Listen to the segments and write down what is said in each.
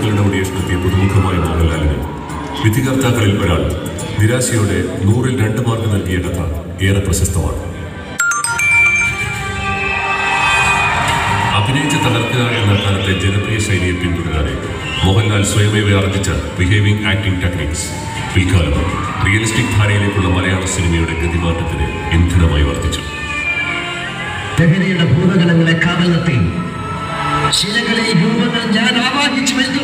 തിരക്കുകളുടെ ഒടിയേഷനെത്തിയ പുതുമുഖമായ മോഹൻലാലിന് വിധികർത്താക്കളിൽ ഒരാൾ നിരാശയോടെ 100-ൽ 2 മാർക്ക് നൽകിയ കഥ ഏറെ പ്രശസ്തമാണ്. അഭിനയിച്ച് തകർക്കുക എന്ന കാലത്തെ ജനപ്രിയ ശൈലിയെ പിന്തുടരാതെ മോഹൻലാൽ സ്വയമേവ ആർജിച്ച ബിഹേവിംഗ് ആക്ടിംഗ് ടെക്നിക്സ് പിൽക്കാലം റിയലിസ്റ്റിക് ധാരയിലേക്കുള്ള മലയാള സിനിമയുടെ ഗതിമാറ്റത്തിന് ഇന്ധനമായി വർദ്ധിച്ചു. ലഹരിയുടെ ഭൂതഗണങ്ങളെ കാവൽ നിർത്തി ശിലകളെ രൂപങ്ങൾ ഞാൻ ആവാഹിച്ചു വരുന്നു.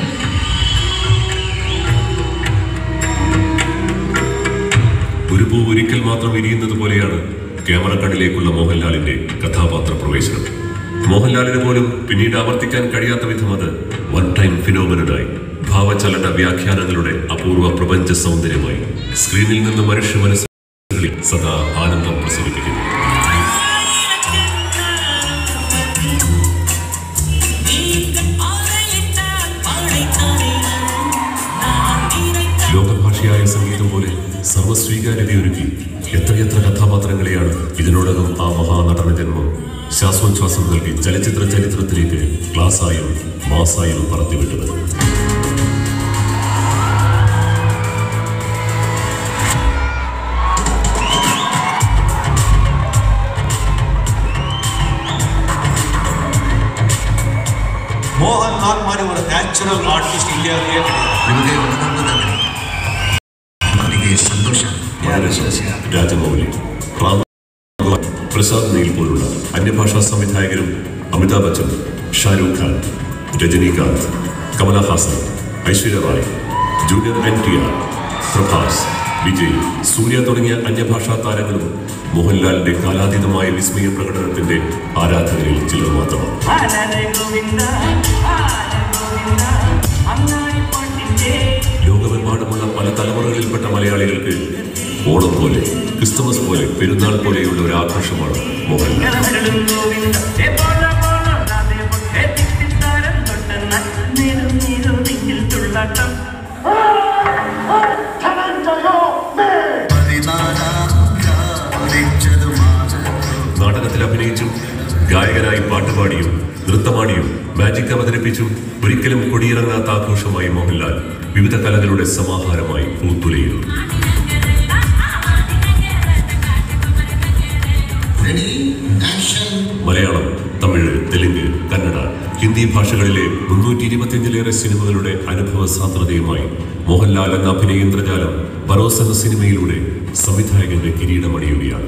ഒരു പൂ ഒരിക്കൽ മാത്രം വിരിയുന്നത് പോലെയാണ് ക്യാമറ കണ്ണിലേക്കുള്ള മോഹൻലാലിന്റെ കഥാപാത്ര പ്രവേശനം. മോഹൻലാലിന് പോലും പിന്നീട് ആവർത്തിക്കാൻ കഴിയാത്ത വിധം അത് വൺ ടൈം ഫിനോമിനനായി ഭാവചലന വ്യാഖ്യാനങ്ങളുടെ അപൂർവ പ്രപഞ്ച സൗന്ദര്യമായി സ്ക്രീനിൽ നിന്ന് മനുഷ്യ മനസ്സുകളിൽ സദാ ആനന്ദം പ്രസരിപ്പിക്കുന്നു. ലോകഭാഷയായ സംഗീതം പോലെ സർവസ്വീകാര്യതയൊരുക്കി എത്രയെത്ര കഥാപാത്രങ്ങളെയാണ് ഇതിനോടകം ആ മഹാനടന ജന്മം ശ്വാസോച്ഛ്വാസം നൽകി ചലച്ചിത്ര ചരിത്രത്തിലേക്ക് ക്ലാസായും മാസായും പറത്തിവിട്ടത്. മോഹൻലാൽ ഒരു നാച്ചുറൽ ആർട്ടിസ്റ്റ് ഇന്ത്യയിലെ രാജമൗലി, പ്രസാദ് നീൽ പോലുള്ള അന്യഭാഷാ സംവിധായകരും അമിതാഭ് ബച്ചൻ, ഷാരൂഖ് ഖാൻ, രജനീകാന്ത്, കമലഹാസൻ, ഐശ്വര്യ റായ്, ജൂനിയർ NTR, പ്രഭാസ്, വിജയ്, സൂര്യ തുടങ്ങിയ അന്യഭാഷാ താരങ്ങളും മോഹൻലാലിന്റെ കാലാതീതമായ വിസ്മയ പ്രകടനത്തിന്റെ ആരാധകരിൽ ചിലർ മാത്രമാണ്. ലോകമെമ്പാടുമുള്ള പല തലമുറകളിൽപ്പെട്ട മലയാളികൾക്ക് ഓണം പോലെ, ക്രിസ്തുമസ് പോലെ, പെരുന്നാൾ പോലെയുള്ള ഒരു ആഘോഷമാണ് മോഹൻലാൽ. നാടകത്തിൽ അഭിനയിച്ചും ഗായകനായി പാട്ടുപാടിയും നൃത്തമാടിയും മാജിക് അവതരിപ്പിച്ചും ഒരിക്കലും കൊടിയിറങ്ങാത്ത ആഘോഷമായി മോഹൻലാൽ വിവിധ കലകളുടെ സമാഹാരമായി പൂത്തുലയുന്നു. മലയാളം, തമിഴ്, തെലുങ്ക്, കന്നഡ, ഹിന്ദി ഭാഷകളിലെ 325-ലേറെ സിനിമകളുടെ അനുഭവ സാന്ദ്രതയുമായി മോഹൻലാൽ എന്ന അഭിനയേന്ദ്രജാലം ബറോസ് എന്ന സിനിമയിലൂടെ സംവിധായകന്റെ കിരീടമണിയുകയാണ്.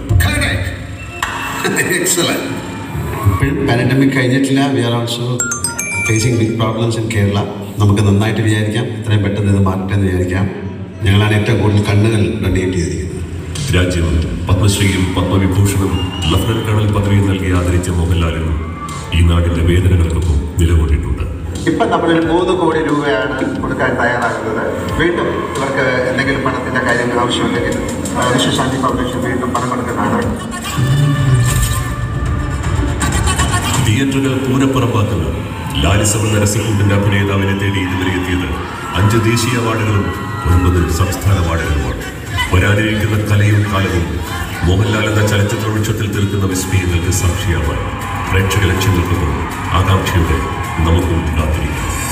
ഇപ്പോഴും പാൻഡമിക് കഴിഞ്ഞിട്ടില്ല. We are also facing big problems in Kerala. നമുക്ക് നന്നായിട്ട് വിചാരിക്കാം, എത്രയും പെട്ടെന്ന് ഇത് മാറട്ടെ എന്ന് വിചാരിക്കാം. ഞങ്ങളാണ് ഏറ്റവും കൂടുതൽ കണ്ണുകൾ ഡൊണേറ്റ് ചെയ്തിരിക്കുന്നത്. രാജ്യം പത്മശ്രീയും പത്മവിഭൂഷണും ലഫ്റ്റനന്റ് കേണൽ പദവിയും നൽകി ആദരിച്ച മോഹൻലാലിനും ഈ നാടിന്റെ വേദനകൾക്കൊപ്പം നിലകൊണ്ടിട്ടുണ്ട്. ഇപ്പം നമ്മളൊരു 3 കോടി രൂപയാണ് കൊടുക്കാൻ തയ്യാറാകുന്നത്. വീണ്ടും ഇവർക്ക് എന്തെങ്കിലും പണത്തിന്റെ കാര്യങ്ങൾ ആവശ്യമുണ്ടെങ്കിൽ വിശ്വശാന്തി ഫൗണ്ടേഷൻ വീണ്ടും പണം കൊടുക്കുന്നതാണ്. തിയേറ്ററുകൾ പൂരപ്പുറമ്പാക്കുന്ന ലാലിസമ നരസിംഹത്തിന്റെ അഭിനേതാവിനെ തേടി ഇതുവരെ എത്തിയത് 5 ദേശീയ അവാർഡുകളും 9 സംസ്ഥാന അവാർഡുകളുമാണ്. വരാനിരിക്കുന്ന കലയും കാലവും മോഹൻലാൽ എന്ന ചലച്ചിത്ര വൃക്ഷത്തിൽ തീർക്കുന്ന വിസ്മയങ്ങൾക്ക് സാക്ഷിയാവാൻ പ്രേക്ഷക ലക്ഷ്യങ്ങൾക്കൊപ്പം ആകാംക്ഷയോടെ നമുക്കും കാത്തിരിക്കാം.